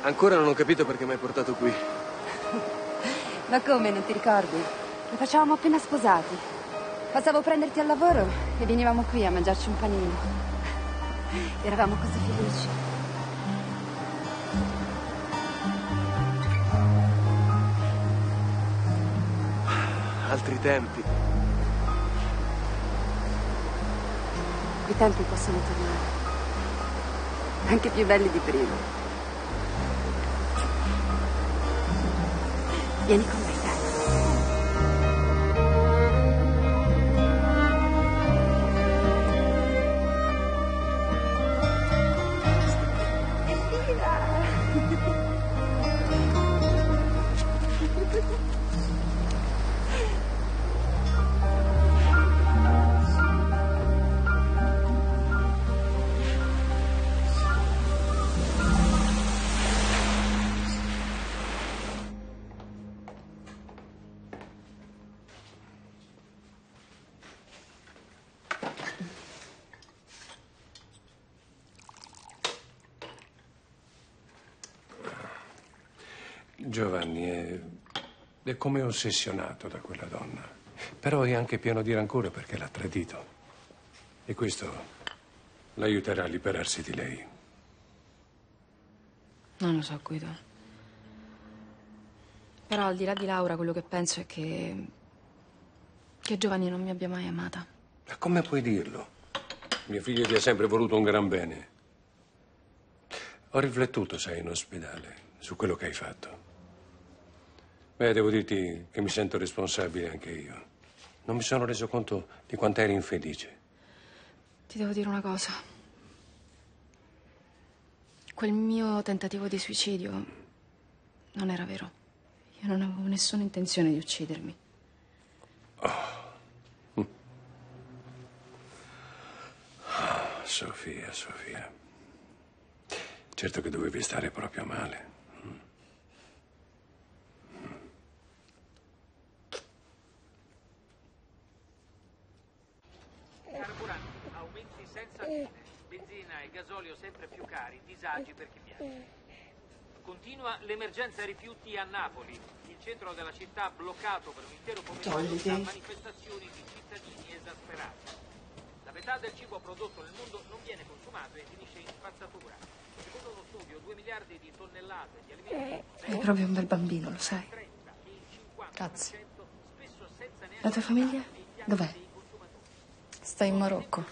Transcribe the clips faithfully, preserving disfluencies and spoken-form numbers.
Ancora non ho capito perché mi hai portato qui. Ma come, non ti ricordi? Lo facevamo appena sposati. Passavo a prenderti al lavoro e venivamo qui a mangiarci un panino. Eravamo così felici. Altri tempi. I tempi possono tornare. Anche più belli di prima. Vieni con me, dai. Giovanni è, è come ossessionato da quella donna, però è anche pieno di rancore perché l'ha tradito. E questo l'aiuterà a liberarsi di lei. Non lo so, Guido. Però al di là di Laura, quello che penso è che... che Giovanni non mi abbia mai amata. Ma come puoi dirlo? Mio figlio ti ha sempre voluto un gran bene. Ho riflettuto, sai, in ospedale, su quello che hai fatto. Beh, devo dirti che mi sento responsabile anche io. Non mi sono reso conto di quanto eri infelice. Ti devo dire una cosa. Quel mio tentativo di suicidio non era vero. Io non avevo nessuna intenzione di uccidermi. Oh. Oh, Sofia, Sofia. Certo che dovevi stare proprio male. Carburanti, aumenti senza fine, benzina e gasolio sempre più cari, disagi per chi viaggia. Continua l'emergenza rifiuti a Napoli, il centro della città bloccato per un intero pomeriggio da manifestazioni di cittadini esasperati. La metà del cibo prodotto nel mondo non viene consumato e finisce in spazzatura. Secondo uno studio, due miliardi di tonnellate di alimenti... È proprio un bel bambino, lo sai. Grazie. La tua famiglia? Dov'è? Sta in Marocco.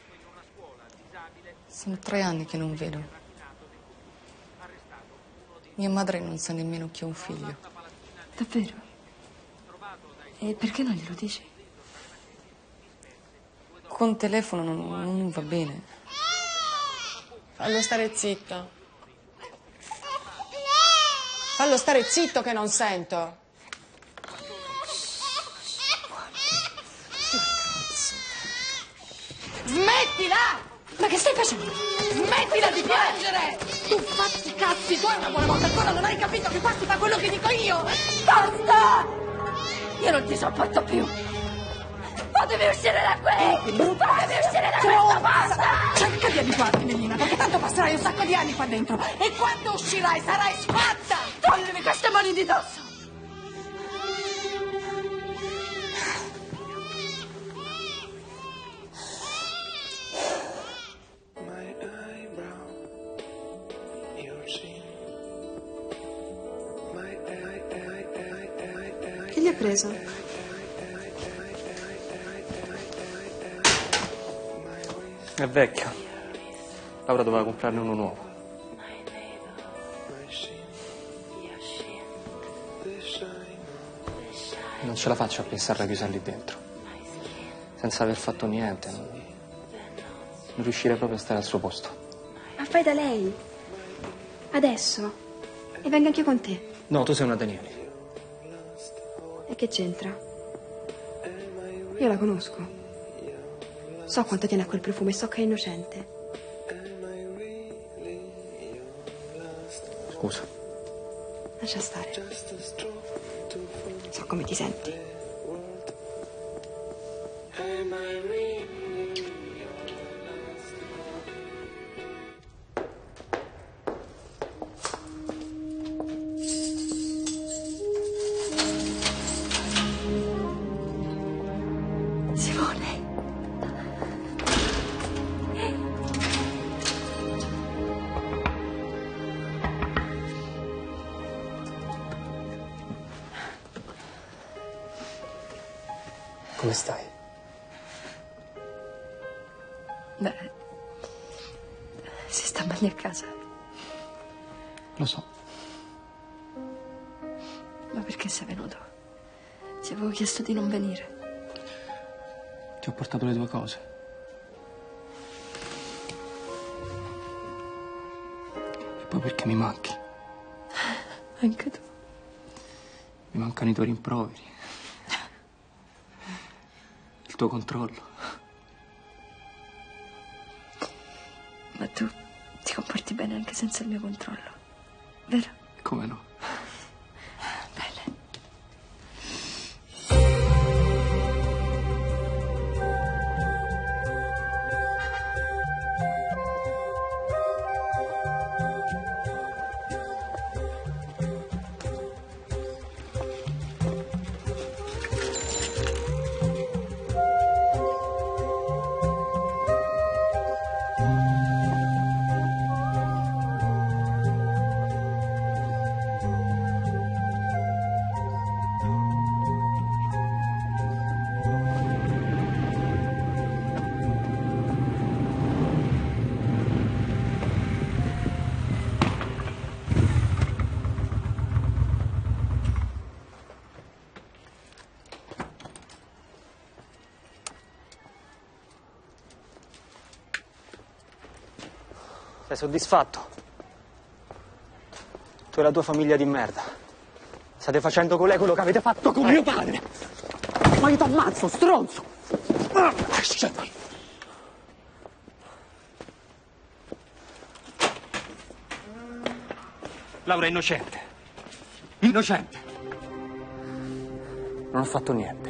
Sono tre anni che non vedo. Mia madre non sa nemmeno chi ho un figlio. Davvero? E perché non glielo dici? Con telefono non, non va bene. Fallo stare zitto. Fallo stare zitto che non sento. Smettila! Ma che stai facendo? Smettila di piangere! Tu fatti i cazzi tuoi una buona volta, ancora non hai capito che qua si fa quello che dico io! Basta! Io non ti sopporto più! Fatemi uscire da qui! Fatemi uscire da questa basta! Cerca di abituarti, Melina, perché tanto passerai un sacco di anni qua dentro e quando uscirai sarai sfatta! Toglimi queste mani di dosso! Chi gli ha preso? È vecchio. Laura doveva comprarne uno nuovo. Non ce la faccio a pensare a chiusa lì dentro. Senza aver fatto niente. Non, non riuscirei proprio a stare al suo posto. Ma fai da lei. Adesso. E venga anch'io con te. No, tu sei una Danieli. E che c'entra? Io la conosco. So quanto tiene a quel profumo e so che è innocente. Scusa. Lascia stare. So come ti senti. Come stai? Beh, si sta meglio a casa. Lo so. Ma perché sei venuto? Ti avevo chiesto di non venire. Ti ho portato le tue cose. E poi perché mi manchi. Anche tu. Mi mancano i tuoi rimproveri. Il tuo controllo. Ma tu ti comporti bene anche senza il mio controllo, vero? Come no? Bene. Sei soddisfatto? Tu e la tua famiglia di merda. State facendo con lei quello che avete fatto con mio padre. Ma io ti ammazzo, stronzo! Lasciami! Laura è innocente. Innocente. Non ho fatto niente.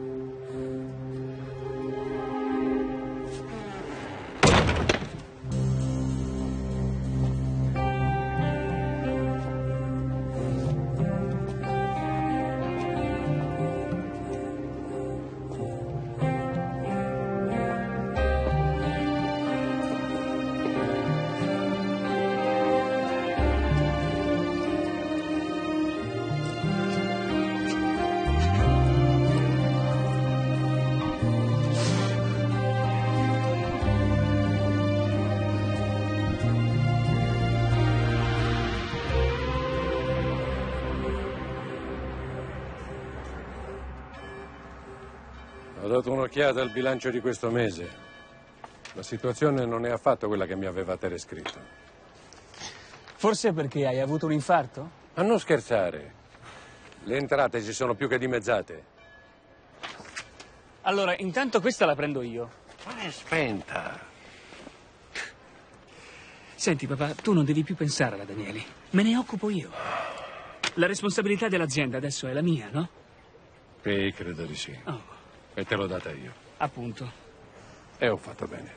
Ho dato un'occhiata al bilancio di questo mese. La situazione non è affatto quella che mi avevate descritto. Forse perché hai avuto un infarto? Ma non scherzare. Le entrate si sono più che dimezzate. Allora, intanto questa la prendo io. Ma è spenta. Senti, papà, tu non devi più pensare alla Danieli. Me ne occupo io. La responsabilità dell'azienda adesso è la mia, no? Sì, credo di sì. Oh. E te l'ho data io. Appunto. E ho fatto bene.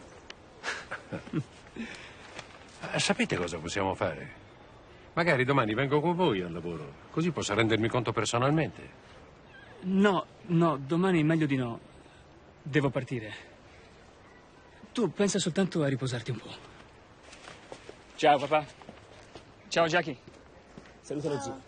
Sapete cosa possiamo fare? Magari domani vengo con voi al lavoro, così posso rendermi conto personalmente. No, no, domani è meglio di no. Devo partire. Tu pensa soltanto a riposarti un po'. Ciao, papà. Ciao, Jackie. Saluta lo zio.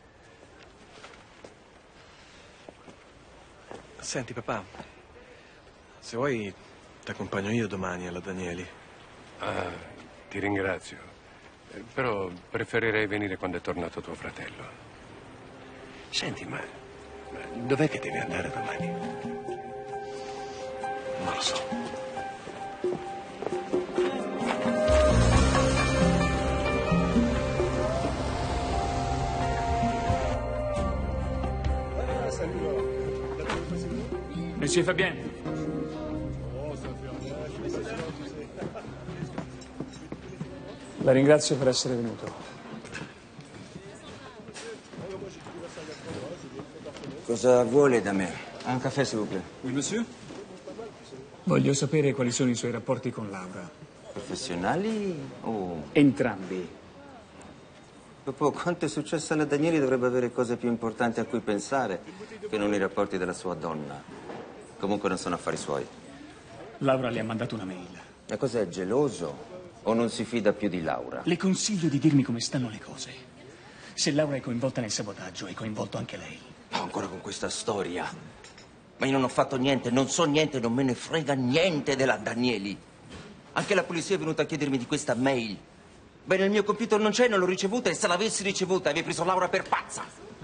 Senti, papà, se vuoi ti accompagno io domani alla Danieli. Ah, ti ringrazio. Eh, Però preferirei venire quando è tornato tuo fratello. Senti, ma, ma dov'è che devi andare domani? Non lo so. Monsieur Fabien. La ringrazio per essere venuto. Cosa vuole da me? Un caffè, s'il vous plaît. Oui, monsieur? Voglio sapere quali sono i suoi rapporti con Laura. Professionali o... Entrambi. Dopo quanto è successo alla Danieli dovrebbe avere cose più importanti a cui pensare che non i rapporti della sua donna. Comunque non sono affari suoi. Laura le ha mandato una mail. E cos'è, geloso? O non si fida più di Laura? Le consiglio di dirmi come stanno le cose. Se Laura è coinvolta nel sabotaggio, è coinvolto anche lei. Ma ancora con questa storia. Ma io non ho fatto niente, non so niente, non me ne frega niente della Danieli. Anche la polizia è venuta a chiedermi di questa mail. Beh, nel mio computer non c'è, non l'ho ricevuta, e se l'avessi ricevuta avrei preso Laura per pazza.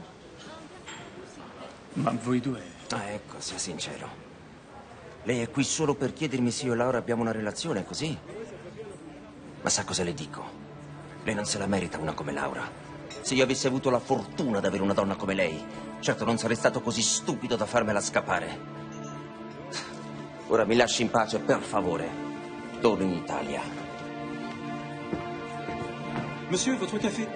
Ma voi due... Ah, ecco, sia sincero. Lei è qui solo per chiedermi se io e Laura abbiamo una relazione, così? Ma sa cosa le dico? Lei non se la merita una come Laura. Se io avessi avuto la fortuna di avere una donna come lei, certo non sarei stato così stupido da farmela scappare. Ora mi lasci in pace, per favore. Torno in Italia. Monsieur, votre café.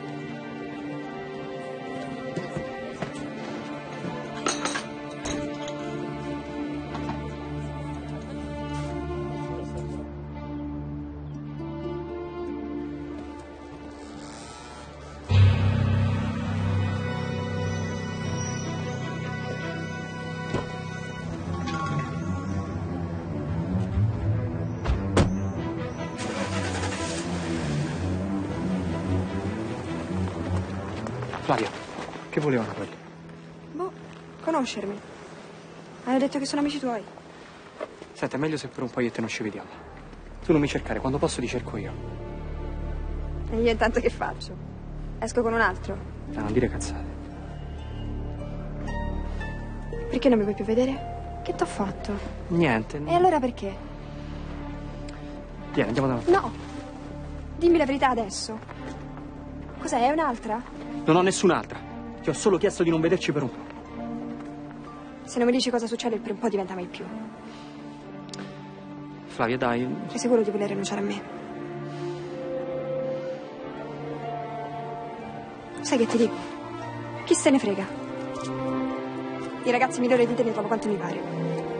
Flavia, che volevano quelli? Boh, conoscermi. Hanno detto che sono amici tuoi. Senti, è meglio se per un po' io e te non ci vediamo. Tu non mi cercare, quando posso ti cerco io. E io intanto che faccio? Esco con un altro? Ah, non dire cazzate. Perché non mi vuoi più vedere? Che t'ho fatto? Niente. E allora perché? Vieni, andiamo davanti. No! Dimmi la verità adesso. Cos'è, è un'altra? Non ho nessun'altra. Ti ho solo chiesto di non vederci per un po'. Se non mi dici cosa succede, il per un po' diventa mai più. Flavia, dai. Sei sicuro di voler rinunciare a me? Sai che ti dico? Chi se ne frega? I ragazzi migliori di te ne trovo quanto mi pare.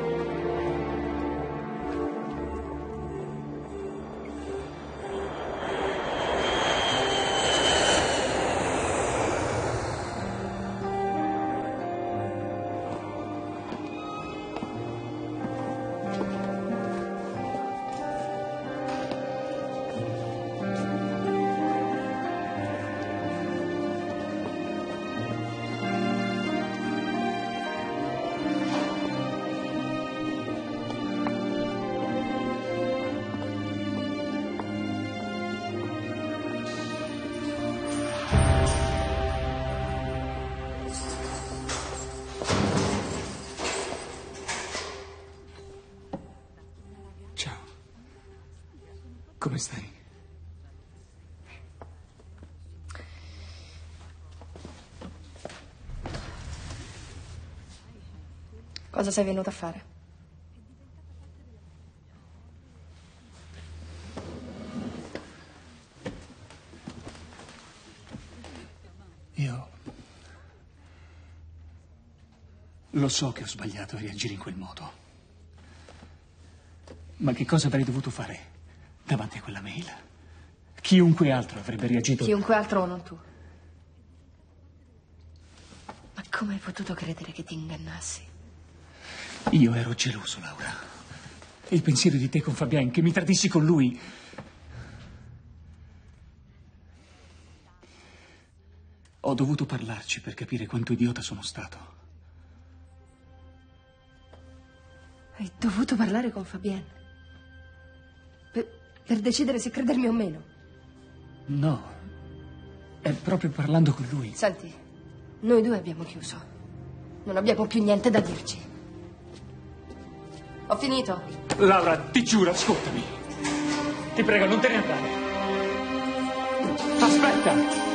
Come stai? Cosa sei venuta a fare? Io... Lo so che ho sbagliato a reagire in quel modo. Ma che cosa avrei dovuto fare davanti a quella mail? Chiunque altro avrebbe reagito... Chiunque altro o non tu. Ma come hai potuto credere che ti ingannassi? Io ero geloso, Laura. Il pensiero di te con Fabien, che mi tradissi con lui... Ho dovuto parlarci per capire quanto idiota sono stato. Hai dovuto parlare con Fabien? Per, per decidere se credermi o meno? No. È proprio parlando con lui. Senti, noi due abbiamo chiuso. Non abbiamo più niente da dirci. Ho finito. Laura, ti giuro, ascoltami. Ti prego, non te ne andare. Aspetta!